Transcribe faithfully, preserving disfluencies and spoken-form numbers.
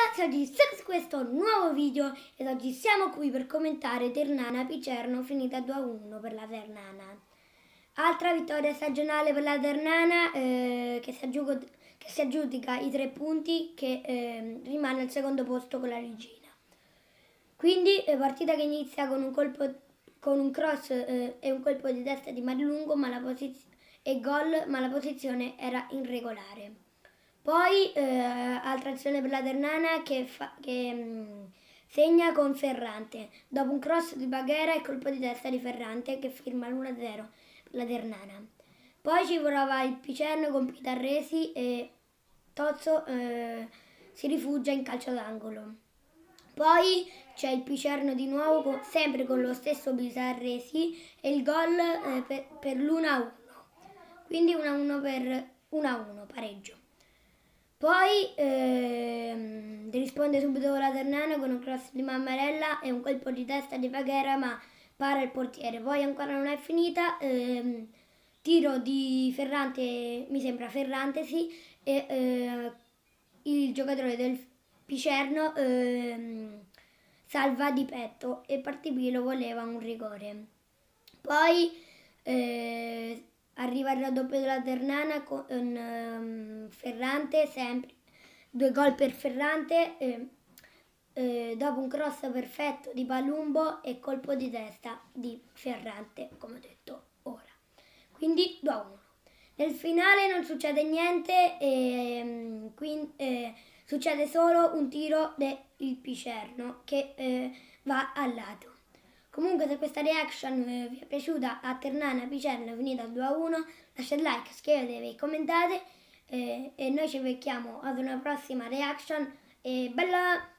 ragazzi, oggi siamo su questo nuovo video ed oggi siamo qui per commentare Ternana Picerno finita due a uno per la Ternana. Altra vittoria stagionale per la Ternana eh, che, si aggiugo, che si aggiudica i tre punti, che eh, rimane al secondo posto con la Regina. Quindi eh, partita che inizia con un colpo, con un cross eh, e un colpo di testa di Marlungo ma la e gol, ma la posizione era irregolare. Poi eh, altra azione per la Ternana che, fa, che mh, segna con Ferrante. Dopo un cross di Baghera e colpo di testa di Ferrante che firma l'uno a zero per la Ternana. Poi ci prova il Picerno con Pitarresi e Tozzo eh, si rifugia in calcio d'angolo. Poi c'è il Picerno di nuovo, con, sempre con lo stesso Pitarresi, e il gol eh, per, per l'uno a uno. Quindi uno a uno per uno a uno, pareggio. Poi ehm, risponde subito la Ternana con un cross di Mammarella e un colpo di testa di Baghera, ma para il portiere. Poi ancora non è finita, ehm, tiro di Ferrante, mi sembra Ferrante, sì, e eh, il giocatore del Picerno ehm, salva di petto e Partipilo voleva un rigore. Poi eh, arriva il raddoppio della Ternana con um, Ferrante, sempre due gol per Ferrante, eh, eh, dopo un cross perfetto di Palumbo e colpo di testa di Ferrante, come ho detto ora. Quindi due a uno. Nel finale non succede niente, e, quindi, eh, succede solo un tiro del Picerno che eh, va al lato. Comunque, se questa reaction eh, vi è piaciuta, a Ternana Picerno finita due a uno, lasciate like, iscrivetevi, commentate eh, e noi ci becchiamo ad una prossima reaction. E bella!